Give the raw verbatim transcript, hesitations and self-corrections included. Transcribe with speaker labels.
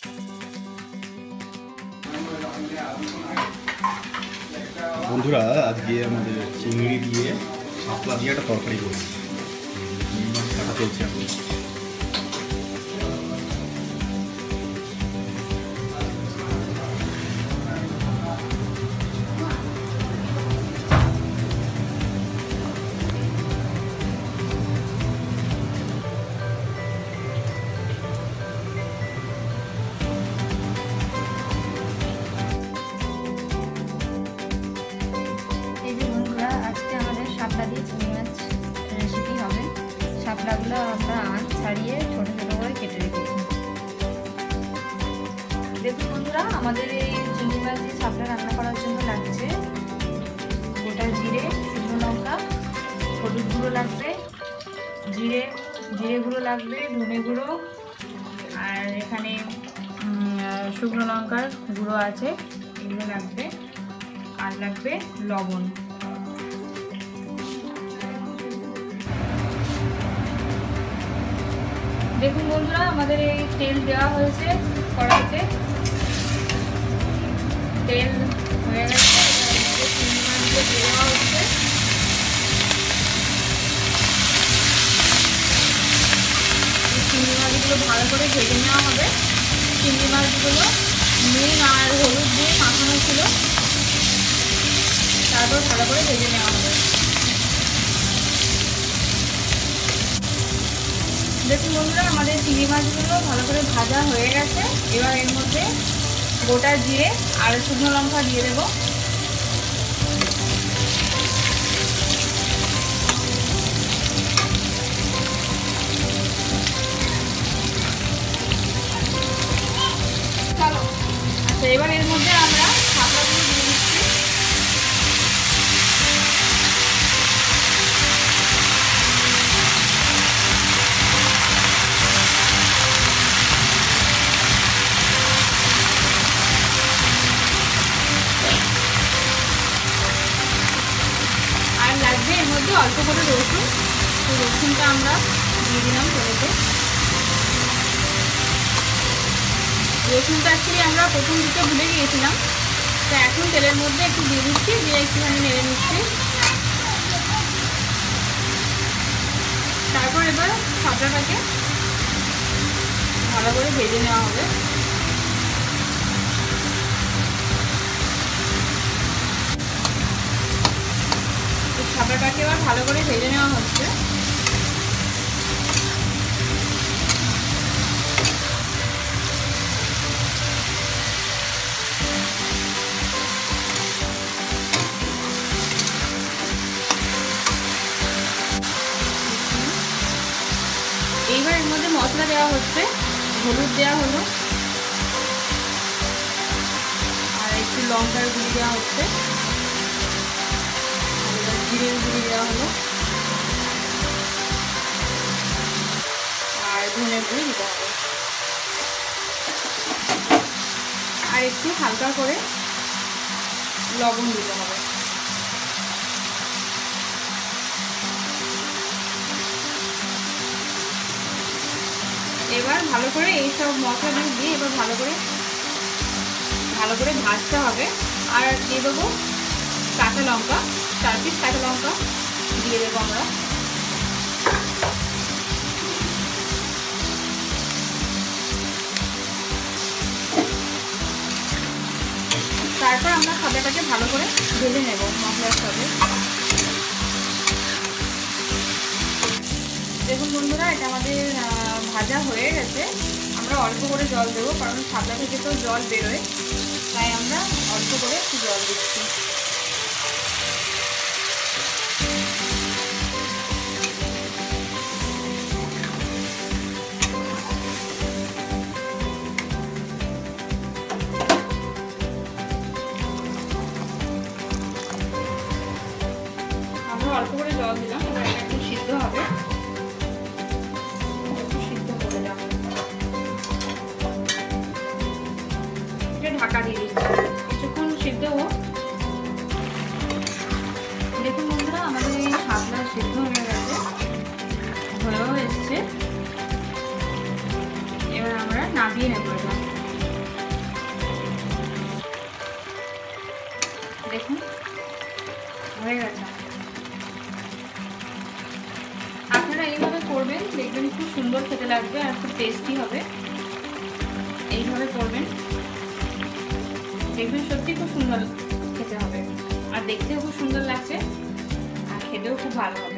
Speaker 1: বন্ধুরা, আজকে আমাদের চিংড়ি দিয়ে শাপলা দিয়ে একটা তরকারি করছি। মাছ কাটা চলছে এখন।
Speaker 2: শাপলা দিয়ে চিংড়ি মাছ রেসিপি হবে। শাপলাগুলো আমরা আঁশ ছাড়িয়ে ছোট ছোট করে কেটে রেখেছি। দেখুন বন্ধুরা, আমাদের এই চিংড়ি মাছ দিয়ে শাপলা রান্না করার জন্য লাগছে গোটা জিরে, শুকনো লঙ্কা, হলুদ গুঁড়ো লাগবে, জিরে জিরে গুঁড়ো লাগবে, ধনে গুঁড়ো, আর এখানে শুকনো লঙ্কার গুঁড়ো আছে, এগুলো লাগবে, আর লাগবে লবণ। দেখুন বন্ধুরা, আমাদের এই তেল দেওয়া হয়েছে কড়াইতে, তেল হয়ে গেছে, চিংড়ি মাছগুলো দিয়ে দেওয়া হচ্ছে। চিংড়ি মাছগুলো ভালো করে ভেজে নেওয়া হবে। চিংড়ি মাছগুলো নুন আর হলুদ দিয়ে মাখানো ছিল, তারপর ভালো করে ভেজে নেওয়া হবে। দেখুন বন্ধুরা, আমাদের চিংড়ি মাছগুলো ভালো করে ভাজা হয়ে গেছে। এবার এর মধ্যে গোটা জিরে আর শুকনো লঙ্কা দিয়ে দেব। চলো, আচ্ছা, এবার এর মধ্যে আমরা শাপলাগুলো দিয়ে দিচ্ছি। লাগবে এর মধ্যে অল্প করে রসুন, তো রসুনটা আমরা দিয়ে দিলাম তেলেতে। রসুনটা অ্যাকচুয়ালি আমরা প্রথম দিকে ভুলে গিয়েছিলাম, তো এখন তেলের মধ্যে একটু দিয়ে দিচ্ছি, দিয়ে একটুখানি নেড়ে নিচ্ছি। তারপর এবার শাপলাটাকে ভালো করে ভেজে নেওয়া হবে। শাপলাটাকে এবার ভালো করে ভেজে নেওয়া হচ্ছে। এইবার এর মধ্যে মশলা দেওয়া হচ্ছে, হলুদ দেওয়া হলো, আর একটু লঙ্কার গুঁড়ি দেওয়া হচ্ছে, জিরের গুঁড়ি দেওয়া হলো, আর ধনের গুঁড়ি দিতে হবে, আর একটু হালকা করে লবণ দিতে হবে। এবার ভালো করে এইসব মশলা দিয়ে এবার ভালো করে ভালো করে ভাজতে হবে। আর দিয়ে দেবো কাঁচা লঙ্কা, চার পিস কাঁচা লঙ্কা দিয়ে দেবো আমরা। তারপর আমরা শাপলাটাকে ভালো করে ভেজে নেব মশলার সাথে। দেখুন বন্ধুরা, এটা আমাদের ভাজা হয়ে গেছে। আমরা অল্প করে জল দেবো, কারণ শাপলা থেকে তো জল বেরোয়, তাই আমরা অল্প করে একটু জল দিচ্ছি। আমরা অল্প করে জল দিলাম, এবার এটা একটু সিদ্ধ হবে। ঢাকা দিয়ে দিচ্ছি, কিছুক্ষণ সিদ্ধ হোক। দেখুন বন্ধুরা, আমাদের এই শাপলা সিদ্ধ হয়ে গেছে, হয়েও এসছে। এবার আমরা নামিয়ে নেব। এটা হয়ে গেছে। আপনারা এইভাবে করবেন, দেখবেন খুব সুন্দর খেতে লাগবে আর খুব টেস্টি হবে। এইভাবে করবেন, দেখবেন সত্যি খুব সুন্দর খেতে হবে, আর দেখতেও খুব সুন্দর লাগছে, আর খেতেও খুব ভালো হবে।